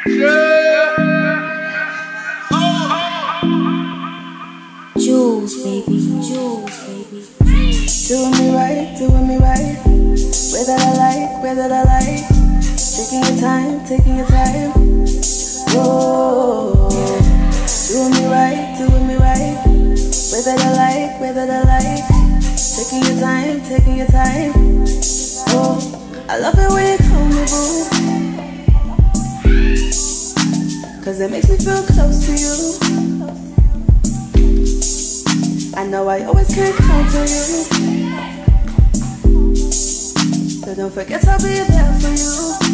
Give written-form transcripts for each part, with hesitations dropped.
Jules, baby, Jules, baby. Doing me right. Whether I like. Taking your time. Whoa. Doing me right. Whether I like. Taking your time. Oh, I love it when you call me boo, 'cause it makes me feel close to you. I know I always can't count on you, so don't forget I'll be there for you.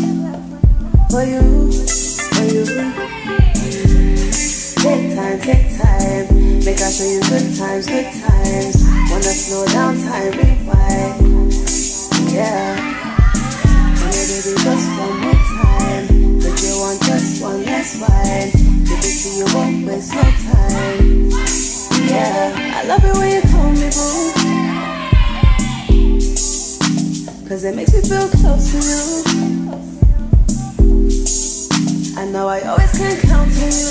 Take time, make I show you good times. Wanna slow down time, rewind, yeah. Wanna baby just one more time, but you want just one last ride. Give it to you, won't waste no time. Yeah, I love it when you call me boo, 'cause it makes me feel close to you. I know I always can count on you,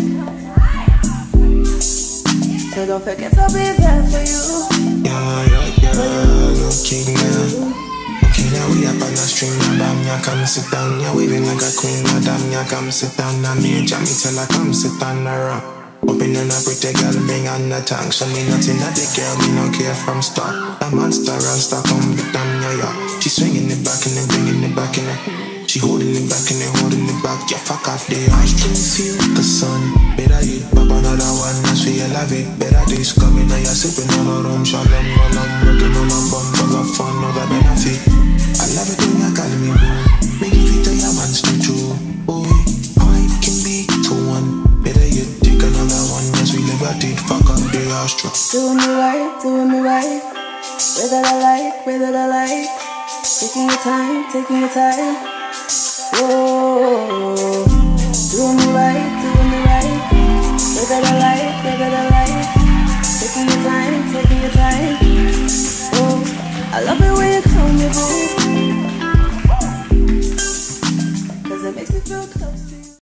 so don't forget I'll be there for you. Yeah, okay now we up on the string, madam, ya come sit down. Yeah, waving like a queen, madam, ya come sit down. And me jam me till I come sit down around. Open and a pretty girl, bring on the tongue. Show me nothing at the girl, me no care from start. That monster and start come with them, yeah. She swinging it back and then bringing it back in it. She holding it back and then holding it back. Yeah, fuck off the I can feel the sun. Better hit pop another one, that's where you love it. Better days coming, now you're sipping on a room. Shalom, while I'm working on a bum. Fuck of fun, no that benefit. I love it when you call me boo. Make it fit to your man straight through. Boy, I can be to one. Better you take another one, yes we never did. Fuck up the astro. Doing me right. Whether I like. Taking your time. Whoa.